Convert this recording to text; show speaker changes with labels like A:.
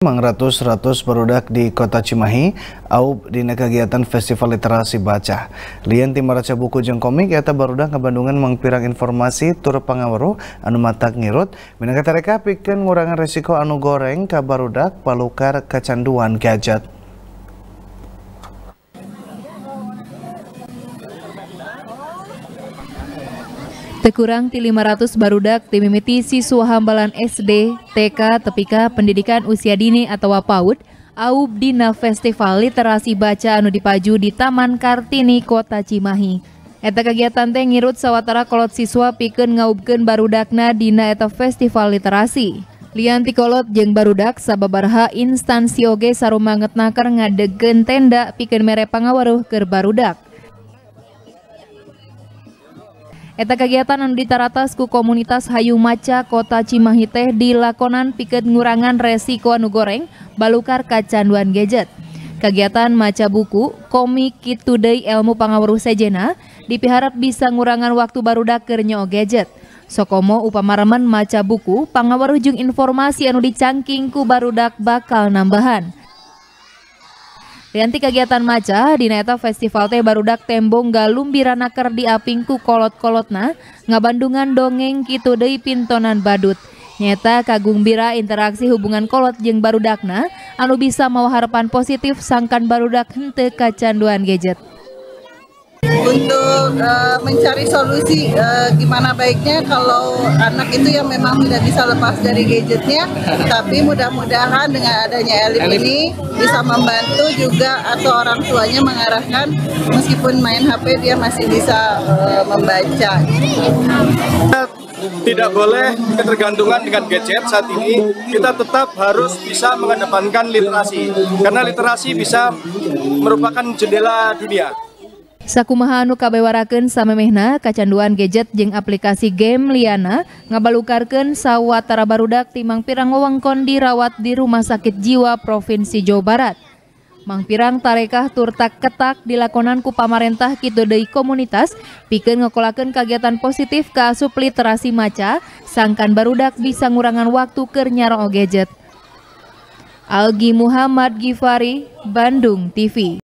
A: Ratus barudak di Kota Cimahi au dina kegiatan Festival Literasi Baca. Lian tim maraca buku jeung komik eta barudak ngabandungan mangpirang informasi tur pangaweruh anu matak ngirut minangka tareka pikeun ngurangan resiko anu goreng ka barudak palukar kecanduan gadget.
B: Tekurang ti 500 barudak timimiti siswa hambalan SD, TK, tepika pendidikan usia dini atau PAUD aub dina Festival Literasi Baca anu dipaju di Taman Kartini Kota Cimahi. Eta kegiatan teh ngirut sawatara kolot siswa pikeun ngaubkeun barudakna dina eta festival literasi. Lian ti kolot jeung barudak sababaraha instansi oge sarumangetna keur ngadegkeun tenda pikeun mere pangaweruh keur barudak. Eta kegiatan anu ditaratas ku komunitas Hayu Maca Kota Cimahi teh dilakonan pikeun ngurangan resiko anu goreng balukar kacanduan gadget. Kegiatan maca buku, komik, kitu deui ilmu pangaweruh sejenna dipiharap bisa ngurangan waktu barudak keur nyoo gadget. Sokomo upamaremen maca buku, pangaweruh jeung informasi anu dicangking ku barudak bakal nambahan. Lianti kegiatan maca dina eta festival teh barudak tembong galumbirana keur diaping ku kolot-kolotna ngabandungan dongeng kitu deui pintonan badut. Nyata kagumbira interaksi hubungan kolot jeung barudakna anu bisa mawa harapan positif sangkan barudak henteu kacanduan gadget.
C: Untuk mencari solusi gimana baiknya kalau anak itu yang memang tidak bisa lepas dari gadgetnya, tapi mudah-mudahan dengan adanya Elif ini bisa membantu juga atau orang tuanya mengarahkan meskipun main HP dia masih bisa membaca.
D: Tidak boleh ketergantungan dengan gadget saat ini, kita tetap harus bisa mengedepankan literasi karena literasi bisa merupakan jendela dunia.
B: Sakumaha anu kabewarakeun samemehna kacanduan gadget jeung aplikasi game liana ngabalukarkeun sawatara barudak ti mangpirang wewengkon dirawat di Rumah Sakit Jiwa Provinsi Jawa Barat. Mangpirang tarekah tur tak ketak dilakonan ku pamarentah kitu deui komunitas pikeun ngakolakeun kagiatan positif ka asup literasi maca sangkan barudak bisa ngurangan waktu keur nyaroo gadget. Algi Muhammad Gifari, Bandung TV.